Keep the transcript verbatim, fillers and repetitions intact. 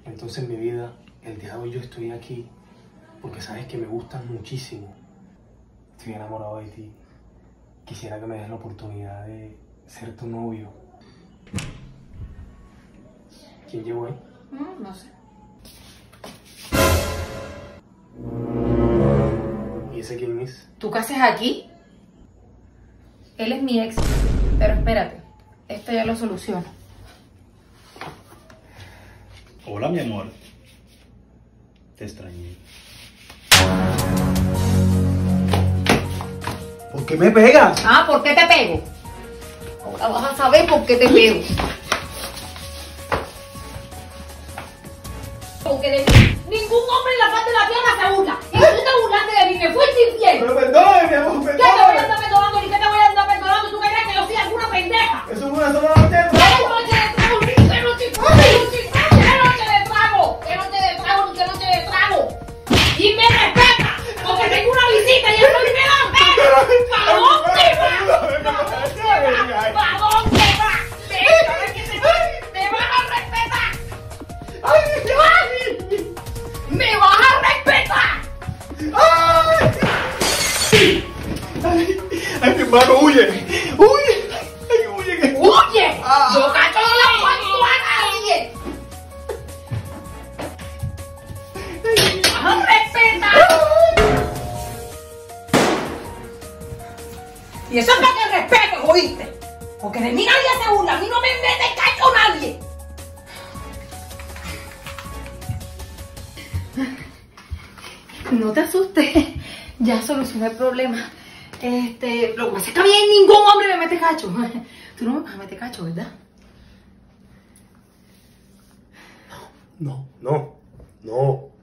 Entonces, mi vida, el día de hoy yo estoy aquí porque sabes que me gustas muchísimo. Estoy enamorado de ti. Quisiera que me des la oportunidad de ser tu novio. ¿Quién llegó ahí? Mm, no sé. ¿Y ese quién es? ¿Tú qué haces aquí? Él es mi ex, pero espérate, esto ya lo soluciono. Hola, mi amor. Te extrañé. ¿Por qué me pegas? Ah, ¿por qué te pego? Ahora vas a saber por qué te pego. Porque de mí, ningún hombre en la faz de la tierra se burla. Y tú te burlaste de mí, me fuiste infiel. Pero perdóname, mi amor, ¿Qué te voy a perdóname. andar perdonando ni qué te voy a andar perdonando? ¿Tú crees que yo soy alguna pendeja? Eso es una sola noche. ¡Qué noche de trago! ¡Qué noche de trago! ¡Qué noche de trago! ¡Qué noche de trago! ¡Qué noche de trago! ¡Y me respeta! Porque tengo una visita y estoy me la pega. ¿Para dónde va? ¿Para dónde va? Déjame que te me vas a respetar. ¡Me vas a respetar! Ay, ay, mi hermano, huye. Huye. Ay, huye. ¡Oye! Ah. ¡Yo cacho no le aguanto a nadie! ¡Me vas a respetar! Y eso es para que respetes, ¿oíste? Porque de mí nadie se burla, a mí no me mete cacho nadie. No te asustes, ya solucioné el problema. Este, lo que pasa es que a mí ningún hombre me mete cacho. Tú no me vas a meter cacho, ¿verdad? No, no, no.